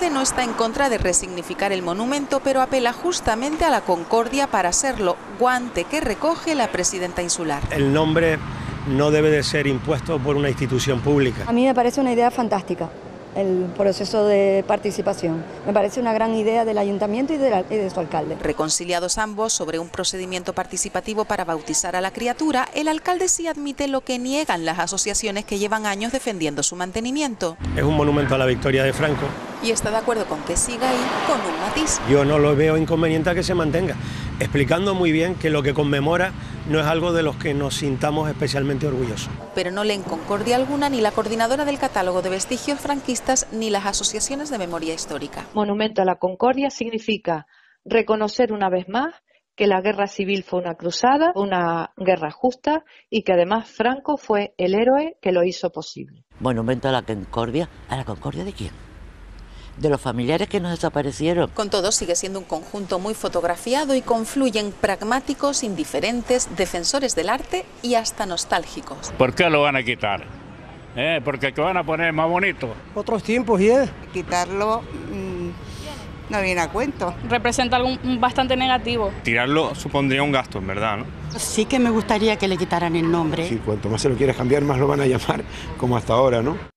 PSOE no está en contra de resignificar el monumento, pero apela justamente a la concordia para serlo, guante que recoge la presidenta insular. El nombre no debe de ser impuesto por una institución pública. A mí me parece una idea fantástica el proceso de participación. Me parece una gran idea del ayuntamiento y de su alcalde. Reconciliados ambos sobre un procedimiento participativo para bautizar a la criatura, el alcalde sí admite lo que niegan las asociaciones que llevan años defendiendo su mantenimiento. Es un monumento a la victoria de Franco. Y está de acuerdo con que siga ahí, con un matiz. Yo no lo veo inconveniente a que se mantenga, explicando muy bien que lo que conmemora no es algo de los que nos sintamos especialmente orgullosos. Pero no leen concordia alguna ni la coordinadora del catálogo de vestigios franquistas ni las asociaciones de memoria histórica. Monumento a la Concordia significa reconocer una vez más que la guerra civil fue una cruzada, una guerra justa y que además Franco fue el héroe que lo hizo posible. Monumento a la Concordia. ¿A la Concordia de quién? De los familiares que nos desaparecieron. Con todo, sigue siendo un conjunto muy fotografiado y confluyen pragmáticos, indiferentes, defensores del arte y hasta nostálgicos. ¿Por qué lo van a quitar? Porque que van a poner más bonito. Otros tiempos, ¿ya? Quitarlo no viene a cuento. Representa algo bastante negativo. Tirarlo supondría un gasto, en verdad, ¿no? Sí que me gustaría que le quitaran el nombre. Sí, cuanto más se lo quieras cambiar, más lo van a llamar, como hasta ahora, ¿no?